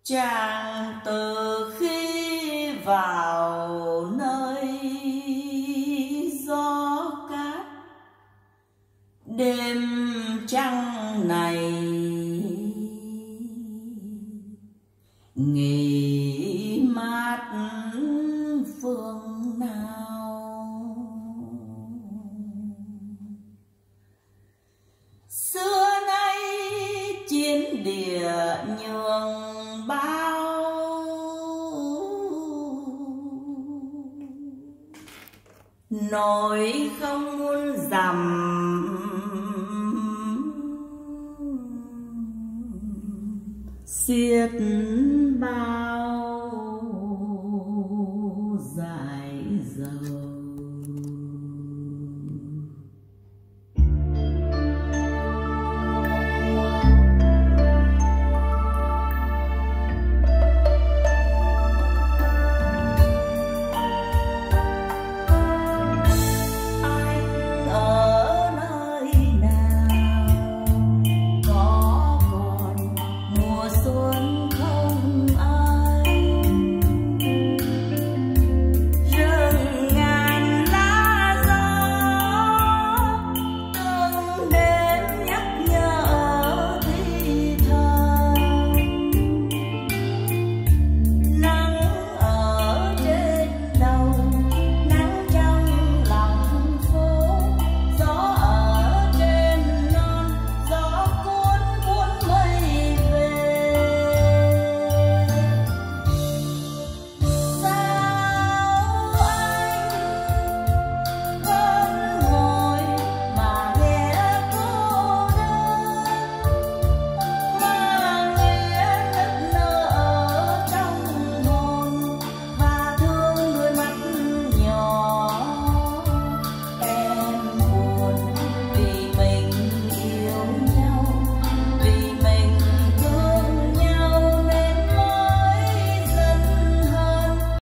chàng từ khi vào nơi gió cát, đêm trăng này nghỉ mát phương nào. Xưa nay chiến địa nhường bao, nỗi không muôn dặm xiết bao.